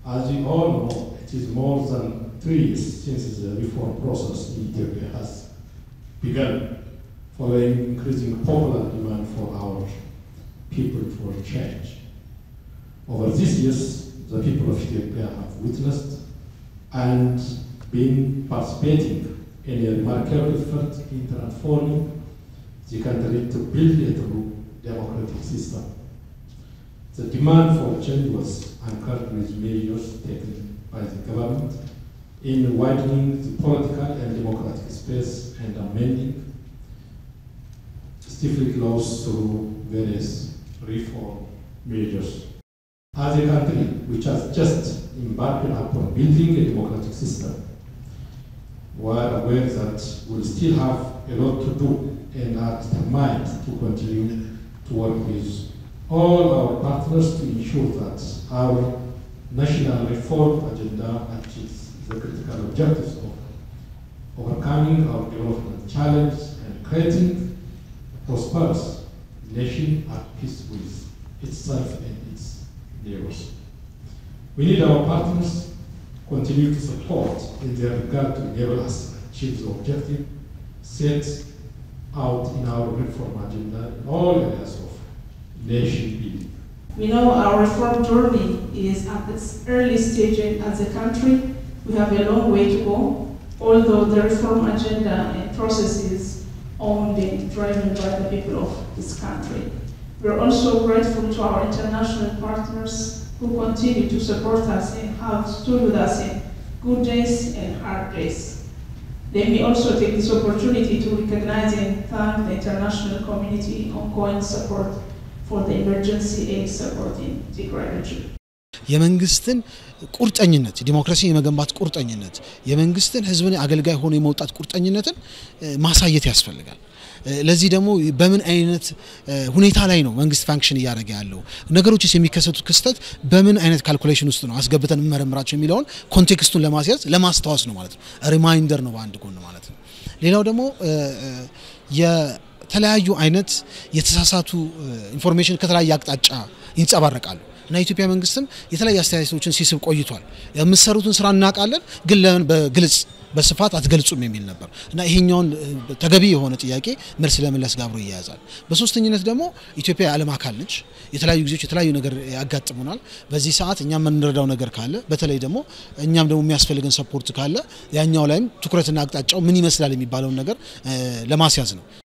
As we all know, it is more than 3 years since the reform process in Ethiopia has begun, following increasing popular demand for our people for change. Over these years, the people of Ethiopia have witnessed and been participating in a remarkable effort in transforming the country to build a true democratic system. The demand for change was anchored with measures taken by the government in widening the political and democratic space and amending stifling laws through various reform measures. As a country which has just embarked upon building a democratic system, we are aware that we'll still have a lot to do and are determined to continue to work with all our partners to ensure that our national reform agenda achieves the critical objectives of overcoming our development challenges and creating a prosperous nation at peace with itself and its neighbors. We need our partners to continue to support in their regard to enable us to achieve the objective set out in our reform agenda in all areas of nation building. We know our reform journey is at its early stage as a country. We have a long way to go, although the reform agenda and process is owned and driven by the people of this country. We are also grateful to our international partners who continue to support us and have stood with us in good days and hard days. Let me also take this opportunity to recognize and thank the international community ongoing support for the emergency aid support in Tigray region. የመንግስትን ቁርጠኝነት ዲሞክራሲ የመገንባት ቁርጠኝነት የመንግስትን ህዝብን አገልጋይ ሆኖ የመውጣት ቁርጠኝነትን ማሳየት ያስፈልጋል። ለዚህ ደግሞ በምን አይነት ሁኔታ ላይ ነው መንግስት ፋንክሽን ያደረገ ያለው ነገሮችስ የሚከሰቱት ክስተት በምን አይነት ካልኩሌሽን ውስጥ ነው አስገብተን መመረምራቸው የሚለውን ኮንቴክስቱን ለማስያዝ ለማስተዋወስ ነው ማለት ነው። ሪማይንደር ነው በአንድ ጎን ማለት ነው። ሌላው ደግሞ የተለያዩ አይነት የተሳሳቱ ኢንፎርሜሽን ከተለያየ አቅጣጫ ይንጸባረቃሉ እና ኢትዮጵያ መንግስትም የተለያየ አስተያየቶችን ሲስብ ቆይቷል። የምትሰሩትን ስራ እናቃለን ግን ለምን በግልጽ በስፋት አትገልጹም የሚል ነበር እና ይሄኛውን ተገቢ የሆነ ጥያቄ መልስ ለመለስ ጋብሮ ይያዛል። በሶስተኝነት ደግሞ ኢትዮጵያ ዓለም አካል ነች። የተለያዩ ጊዜዎች የተለያዩ ነገር ያጋጥሙናል። በዚህ ሰዓት እኛም እንረዳው ነገር ካለ በተለይ ደግሞ እኛም ደግሞ የሚያስፈልገን ሰፖርት ካለ ያኛው ላይም ትኩረትና አቅጣጫው ምን ይመስላል የሚባለው ነገር ለማስያዝ ነው።